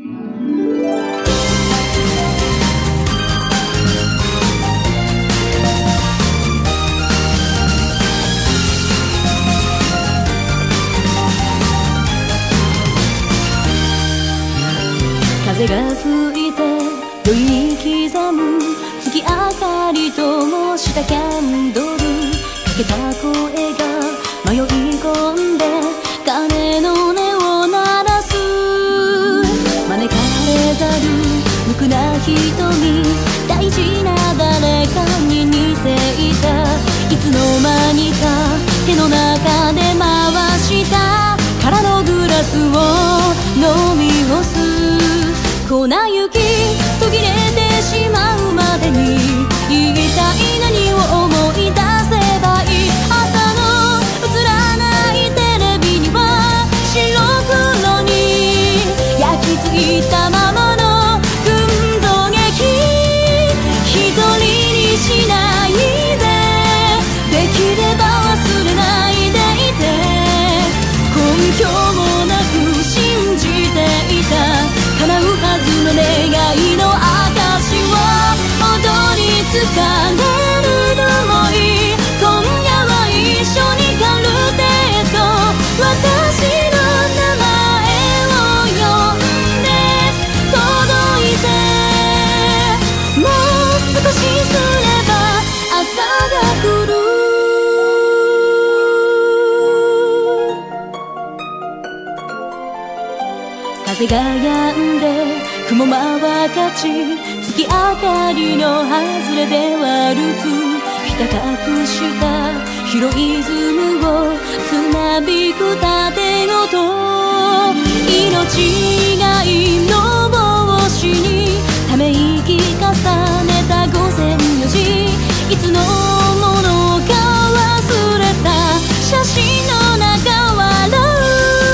風が吹いて酔いに刻む月明かりともしたキャンドル、かけた声が迷い込んで鐘の音を鳴らす。招かれざる無垢な瞳、大事な誰かに似ていた。いつの間にか手の中で回した空のグラスを飲み干す。粉雪途切れてしまうまでに一体何を思い出せばいい。朝の映らないテレビには白黒に焼き付いたままの群像劇、一人にしないで、できれば忘れないでいて、根拠もなく信じていた叶うはずの願いの証を踊り継がれるのもいい。今夜は一緒にカルテット、私の名前を呼んで届いて、もう少しすれば朝が来る。風が止んで雲間は勝ち、月明かりの外れでワルツ、ひた隠した広いズムをつなびく縦音、命がいの帽子にため息重ねた午前4時、いつのものか忘れた写真の中笑う。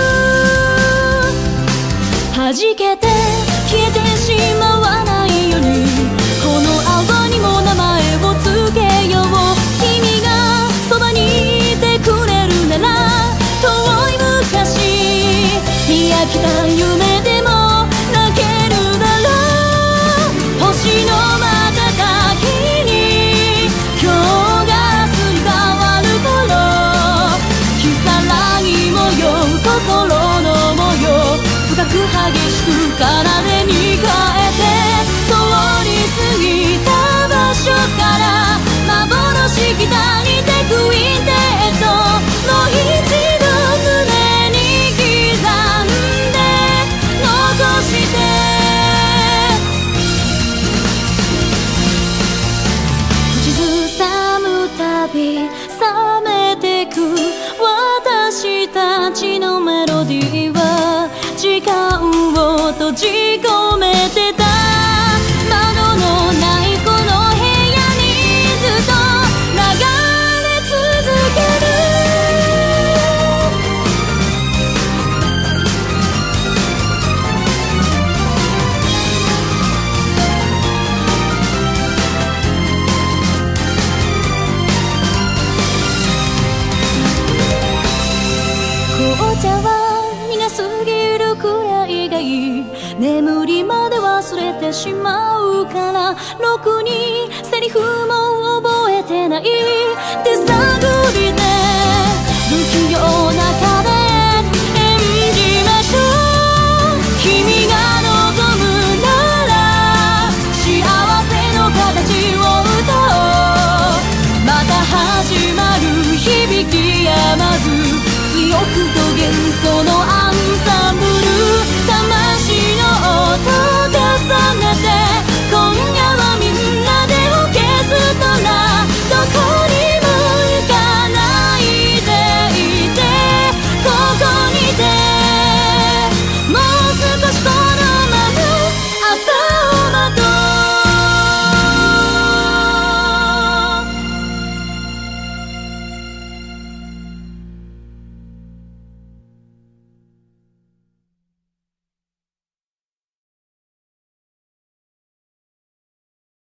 弾けて消えてしまわないように、この泡にも名前をつけよう。君がそばにいてくれるなら、遠い昔に飽きた夢でも泣けるだろう。星の瞬きに今日が明日に変わる頃、如月模様心の模様、深く激しく奏でに変えて、通り過ぎた場所から幻来たにてクインテット、もう一度胸に刻んで残して、口ずさむたび冷めてく私たちのメロディーは時間を閉じ込めてた。窓のないこの部屋にずっと流れ続ける。紅茶は苦すぎるくらいがいい、眠りまで忘れてしまうから、ろくにセリフも覚えてないってさ。